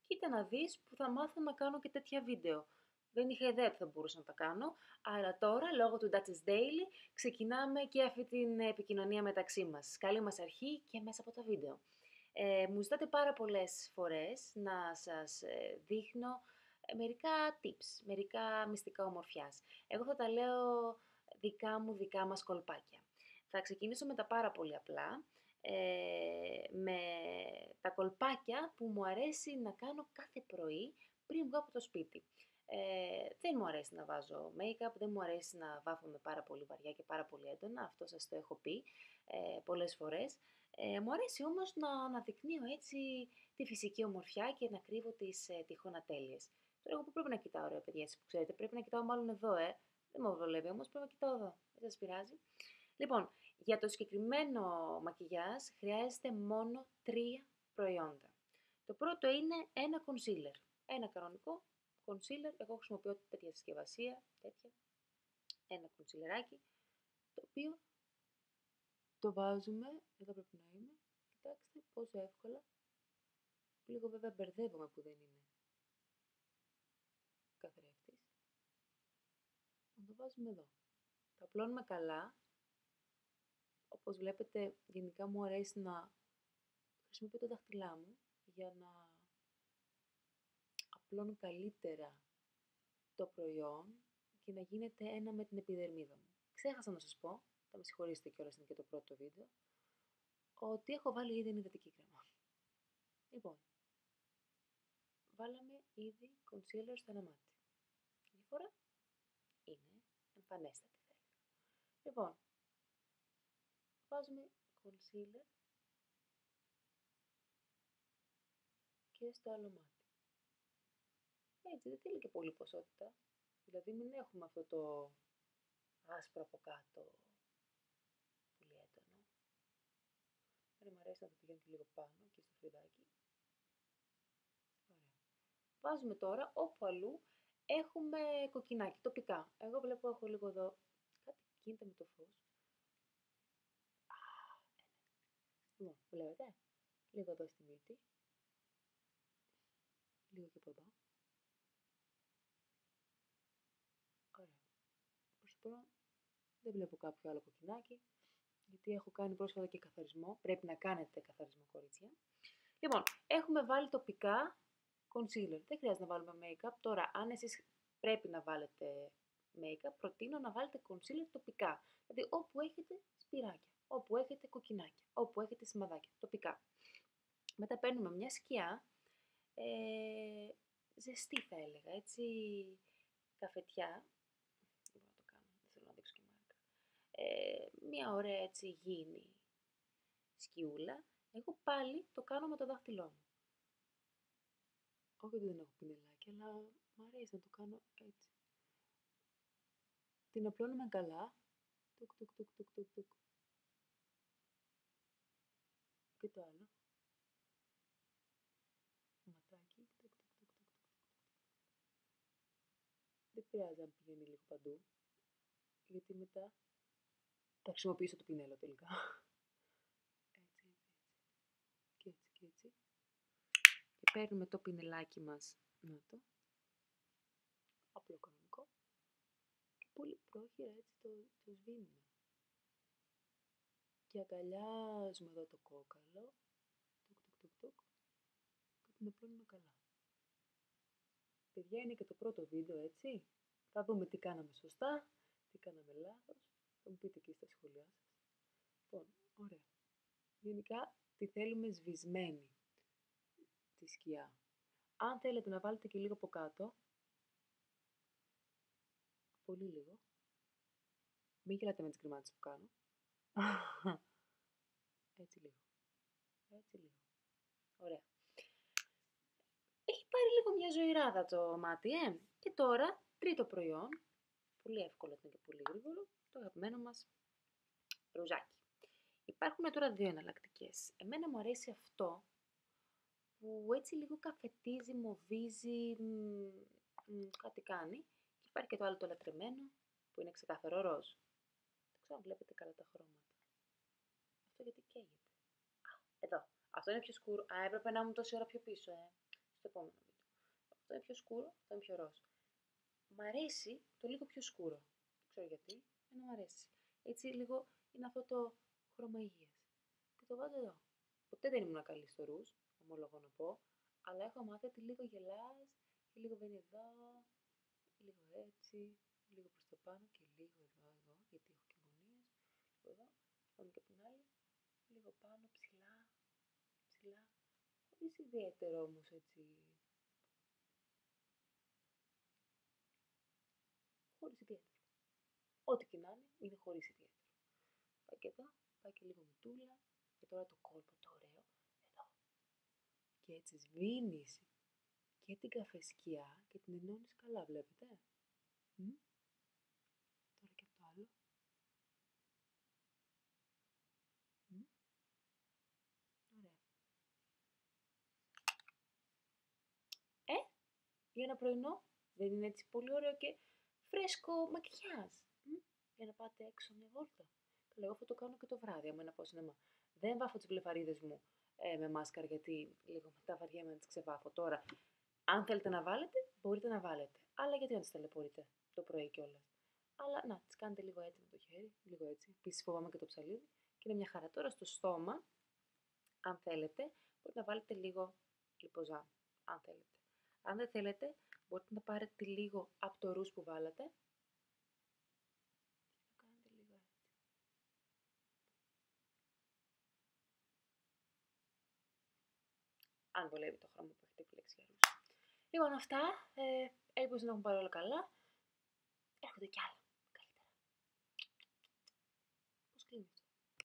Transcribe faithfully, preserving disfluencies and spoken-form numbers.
Κοίτα να δεις που θα μάθω να κάνω και τέτοια βίντεο. Δεν είχα ιδέα ότι θα μπορούσα να τα κάνω, αλλά τώρα λόγω του Duchess Daily ξεκινάμε και αυτή την επικοινωνία μεταξύ μας. Καλή μας αρχή και μέσα από τα βίντεο. Ε, μου ζητάτε πάρα πολλές φορές να σας ε, δείχνω ε, μερικά tips, μερικά μυστικά ομορφιάς. Εγώ θα τα λέω δικά μου, δικά μας κολπάκια. Θα ξεκινήσω με τα πάρα πολύ απλά, ε, με τα κολπάκια που μου αρέσει να κάνω κάθε πρωί πριν βγω από το σπίτι. Ε, δεν μου αρέσει να βάζω make-up, δεν μου αρέσει να βάφομαι πάρα πολύ βαριά και πάρα πολύ έντονα, αυτό σας το έχω πει ε, πολλές φορές. Ε, μου αρέσει όμως να αναδεικνύω έτσι τη φυσική ομορφιά και να κρύβω τις ε, τυχόν ατέλειες. Τώρα εγώ που πρέπει να κοιτάω, ρε παιδιά, εσείς που ξέρετε, πρέπει να κοιτάω μάλλον εδώ, ε. Δεν με βολεύει όμως, πρέπει να κοιτάω εδώ. Δεν σας πειράζει. Λοιπόν, για το συγκεκριμένο μακιγιάζ χρειάζεται μόνο τρία προϊόντα. Το πρώτο είναι ένα concealer. Ένα κανονικό concealer. Εγώ χρησιμοποιώ τέτοια συσκευασία, τέτοια. Ένα concealerάκι, το οποίο το βάζουμε, εδώ πρέπει να είναι. Κοιτάξτε πόσο εύκολα. Λίγο βέβαια μπερδεύομαι που δεν είναι καθρέφτης. Να το βάζουμε εδώ. Το απλώνουμε καλά. Όπως βλέπετε, γενικά μου αρέσει να χρησιμοποιώ τα δάχτυλά μου για να απλώνω καλύτερα το προϊόν και να γίνεται ένα με την επιδερμίδα μου. Ξέχασα να σας πω, θα με συγχωρήσετε κιόλας, είναι και το πρώτο βίντεο, ότι έχω βάλει ήδη ενυδατική κρέμα. Λοιπόν, βάλαμε ήδη concealer στο ένα μάτι. Η διαφορά είναι εμφανέστατη, θα έλεγα. Λοιπόν, βάζουμε concealer και στο άλλο μάτι. Έτσι, δεν θέλει και πολύ ποσότητα. Δηλαδή μην έχουμε αυτό το άσπρο από κάτω, πολύ έντονο. Εμένα μου αρέσει να το πηγαίνει και λίγο πάνω, εκεί στο φρυδάκι. Ωραία. Βάζουμε τώρα όπου αλλού έχουμε κοκκινάκι, τοπικά. Εγώ βλέπω έχω λίγο εδώ, κάτι κινείται με το φως. Α, λοιπόν, βλέπετε, λίγο εδώ στη μύτη. Λίγο και από εδώ. Ωραία. Προς το πρώτο δεν βλέπω κάποιο άλλο κοκκινάκι, γιατί έχω κάνει πρόσφατα και καθαρισμό. Πρέπει να κάνετε καθαρισμό, κορίτσια. Λοιπόν, έχουμε βάλει τοπικά concealer. Δεν χρειάζεται να βάλουμε make-up. Τώρα, αν εσείς πρέπει να βάλετε make-up, προτείνω να βάλετε concealer τοπικά. Δηλαδή, όπου έχετε σπυράκια, όπου έχετε κοκκινάκια, όπου έχετε σημαδάκια, τοπικά. Μετά παίρνουμε μια σκιά, ε, ζεστή θα έλεγα, έτσι, καφετιά. Δεν μπορώ να το κάνω, δεν θέλω να δείξω και μάρκα. Ε, μια ωραία έτσι υγιεινή σκιούλα. Εγώ πάλι το κάνω με το δάχτυλό μου. Όχι ότι δεν έχω πινελάκι, αλλά μου αρέσει να το κάνω έτσι. Την απλώνουμε καλά. Τουκ, τουκ, τουκ, τουκ, τουκ, τουκ. Και το άλλο. Ματάκι. Τουκ, τουκ, τουκ, τουκ, τουκ. Δεν πειράζει αν πηγαίνει λίγο παντού. Γιατί μετά θα χρησιμοποιήσω το πινέλο τελικά. Έτσι, έτσι, έτσι. Και έτσι, και έτσι. Και παίρνουμε το πινελάκι μας. Να το. Απλό κανονικό. Και πολύ πρόχειρα έτσι το, το σβήνουμε. Και αγκαλιάζουμε εδώ το κόκαλο. Τουκ, τουκ, τουκ, τουκ. Και την απλώνουμε καλά. Παιδιά, είναι και το πρώτο βίντεο, έτσι. Θα δούμε τι κάναμε σωστά, τι κάναμε λάθος. Θα μου πείτε και στα σχόλιά σας. Λοιπόν, ωραία. Γενικά τη θέλουμε σβησμένη τη σκιά. Αν θέλετε να βάλετε και λίγο από κάτω, πολύ λίγο. Μην γελάτε με τις γκριμάτες που κάνω. Έτσι λίγο. Έτσι λίγο. Ωραία. Έχει πάρει λίγο μια ζωηράδα το μάτι, ε. Και τώρα, τρίτο προϊόν. Πολύ εύκολο είναι και πολύ γρήγορο. Το αγαπημένο μας ρουζάκι. Υπάρχουν τώρα δύο εναλλακτικές. Εμένα μου αρέσει αυτό που έτσι λίγο καφετίζει, μοβίζει, μ, μ, κάτι κάνει. Και υπάρχει και το άλλο το λατρεμένο που είναι ξεκαθαρό ροζ. Δεν ξέρω αν βλέπετε καλά τα χρώματα. Αυτό γιατί καίγεται. Α, εδώ. Αυτό είναι πιο σκούρο. Α, έπρεπε να ήμουν τόση ώρα πιο πίσω, ε. στο επόμενο βίντεο. Αυτό είναι πιο σκούρο, αυτό είναι πιο ροζ. Μ' αρέσει το λίγο πιο σκούρο. Δεν ξέρω γιατί, εμένα μ' αρέσει. Έτσι λίγο είναι αυτό το χρώμα υγείας. Και το βάζω εδώ. Ποτέ δεν ήμουν καλή στο ρούζ, ομολογώ να πω, αλλά έχω μάθει ότι λίγο γελάς και λίγο μπαίνει εδώ, λίγο έτσι, λίγο προς το πάνω και λίγο εδώ, εδώ, γιατί έχω και γωνίες. Λίγο εδώ, πάμε και από την άλλη, λίγο πάνω, ψηλά, ψηλά, χωρίς ιδιαίτερο όμως έτσι. Χωρίς ιδιαίτερο. Ό,τι και να είναι, είναι χωρίς ιδιαίτερο. Πάει και εδώ, πάει και λίγο μυτούλα. Και τώρα το κόλπο το ωραίο, εδώ. Και έτσι σβήνεις και την καφεσκιά και την ενώνεις καλά, βλέπετε. Μ? Τώρα και αυτό άλλο. Μ? Ωραία. Ε, για ένα πρωινό δεν είναι έτσι πολύ ωραίο και φρέσκο μακιγιάζ. Μ? Για να πάτε έξω μια βόλτα. Καλά, εγώ αυτό το κάνω και το βράδυ, άμα να πάω σινεμά. Δεν βάφω τις βλεφαρίδες μου ε, με μάσκαρα, γιατί λίγο μετά βαριέμαι να τις ξεβάφω. Τώρα, αν θέλετε να βάλετε, μπορείτε να βάλετε. Αλλά γιατί να τις ταλαιπωρείτε το πρωί κιόλας. Αλλά να, τις κάνετε λίγο έτσι με το χέρι, λίγο έτσι. Επίσης φοβάμαι και το ψαλίδι. Και είναι μια χαρά. Τώρα στο στόμα, αν θέλετε, μπορείτε να βάλετε λίγο λιποζάμ. Αν θέλετε. Αν δεν θέλετε, μπορείτε να πάρετε λίγο από το ρούζ που βάλατε. Να κάνετε λίγο έτσι. Αν βολεύει το χρώμα που έχετε επιλέξει για ρούζ. Λοιπόν, αυτά. Ε, ελπίζω να έχουν πάρει όλα καλά. Έρχονται κι άλλα.